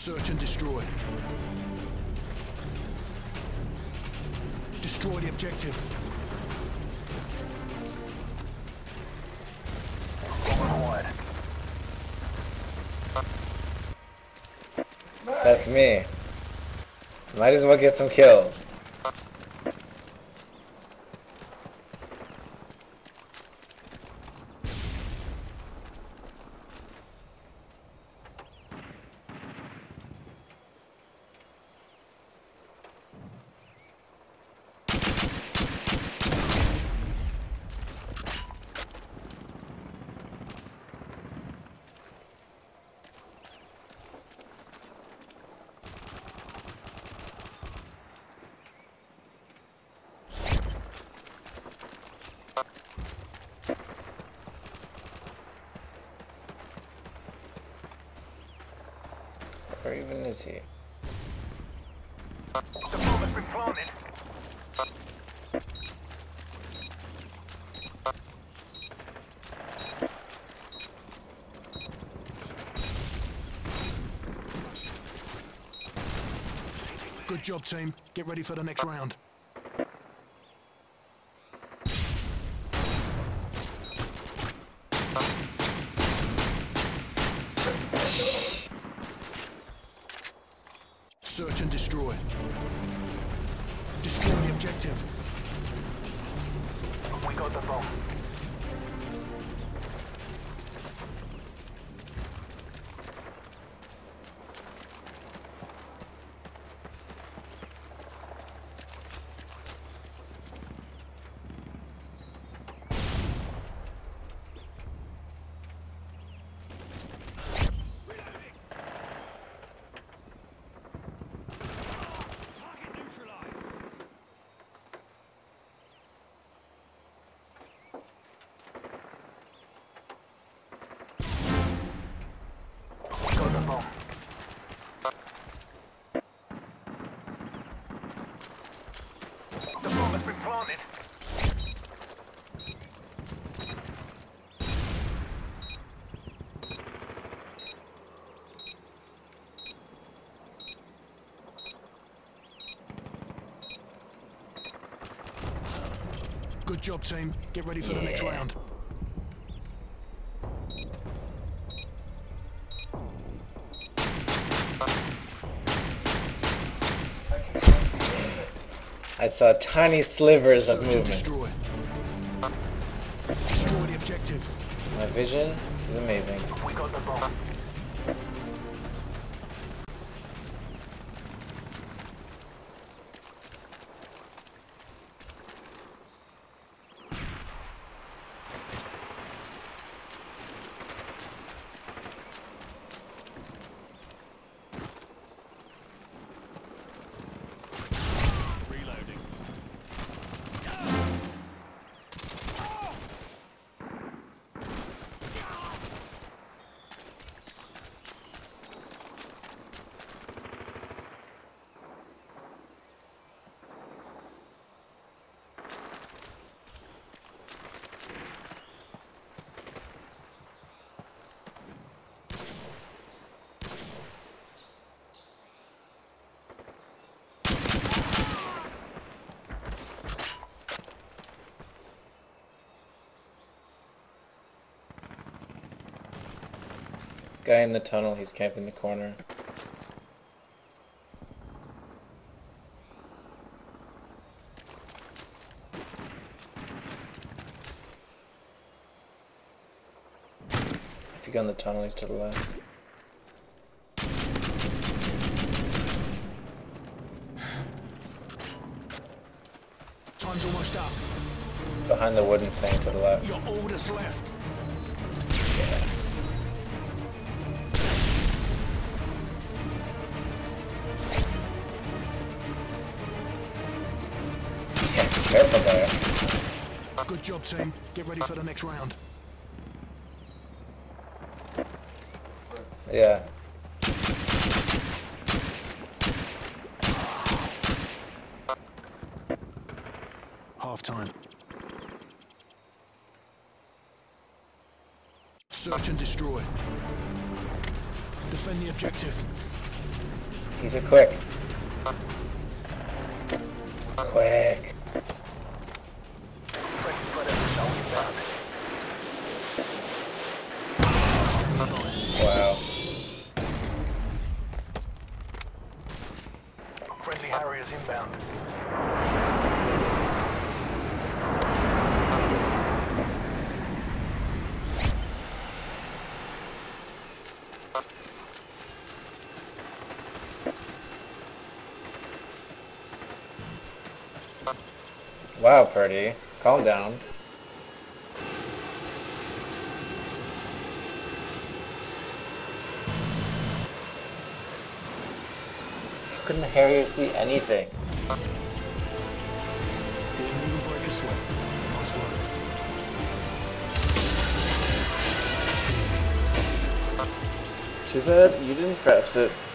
Search and destroy. Destroy the objective. That's me. Might as well get some kills. Where even is he? The bomb has been planted. Good job, team. Get ready for the next round. Search and destroy. Destroy the objective. We got the bomb. The bomb has been planted. Good job, team. Get ready for the next round. I saw tiny slivers of movement. Destroy. Destroy the objective. My vision is amazing. We got the bomb. Guy in the tunnel, he's camping the corner. If you go in the tunnel, he's to the left. Time's almost up. Behind the wooden thing to the left. You're all that's left. Yeah. Careful there. Good job, team. Get ready for the next round. Yeah. Half time. Search and destroy. Defend the objective. These are quick. Quick. Friendly predator missile inbound. Wow. Friendly Harriers inbound. Wow, Purdy. Calm down. How couldn't the Harrier see anything? Didn't even break a sweat. Nice work. Too bad you didn't press it.